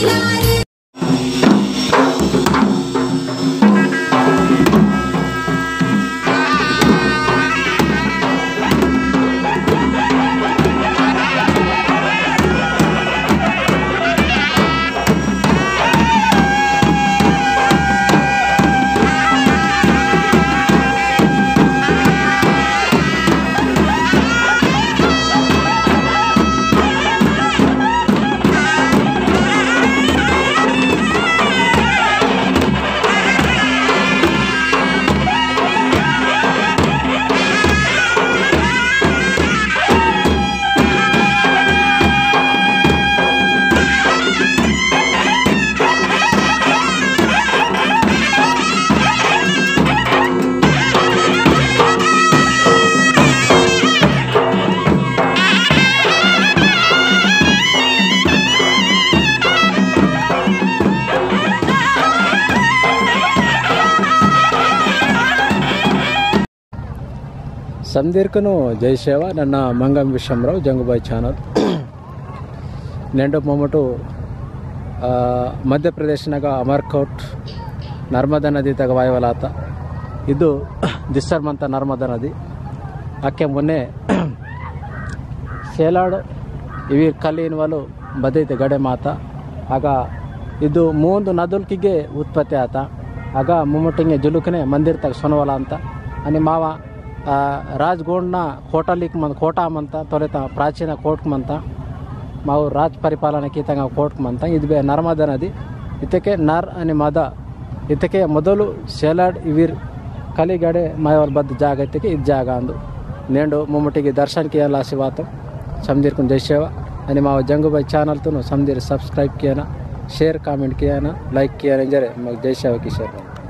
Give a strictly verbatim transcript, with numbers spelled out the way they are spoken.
ಸಂದೀರ್ಕನು ಜೈ ಸೇವ ನನ್ನ ಮಂಗಂ ವಿಶ್ವಮರಾವ್ ಜಂಗುಬಾಯಿ ಚಾನಲ್ ನೆಂಡು ಮೊಮ್ಮಟು ಮಧ್ಯಪ್ರದೇಶನಾಗ ಅಮರ್ಕೋಟ್ ನರ್ಮದಾ ನದಿ ತಗ ವಾಯುವಲಾತ ಇದು ದಿಸ್ಸರ್ಮಂತ ನರ್ಮದಾ ನದಿ ಆಕೆ ಮೊನ್ನೆ selad evir kalli inwalu badೈತೆ ಗಡೆ ಮಾತ ಆಗ ಇದು ಮೂಂದು ನದುಲ್ಕಿಗೆ ಉತ್ಪತ್ತಿ ಆತ ಆಗ ಮುಮ್ಮಟಿಂಗೆ ಜುಲುಕನೆ ಮಂದಿರ ತಗ ಸೊನವಲ ಅಂತ आणि ಮಾವ ರಾಜ್ಗೋಂಡ್ನ ಕೋಟಲಿಕ್ ಮಂತ ಕೋಟಾ ಮಂತ ತೊರೆತ ಪ್ರಾಚೀನ ಕೋಟ್ ಮಂತ ಮಾವು ರಾಜ್ ಪರಿಪಾಲನೆ ಕೀತಂಗ ಕೋಟ್ ಮಂತ ಇದು ಬೇ ನರ್ಮದಾ ನದಿ ಇದಕ್ಕೆ ನರ್ आणि ಮದ ಇದಕ್ಕೆ ಮೊದಲು selad evir kalli ಗಡೆ ಮಾಯವಲ್ ಬದ್ದ ಜಾಗ ಇದಕ್ಕೆ ಇದು ಜಾಗ ಅಂದು नेंडो मुम्मटिगे दर्शन किया लासिवात समझीर कुन जय सेवा आणि माव जंगुबाई चैनल तो समझीर सब्सक्राइब किया ना शेयर कमेंट किया ना लाइक किया ना जरे मग जय सेवा की शेयर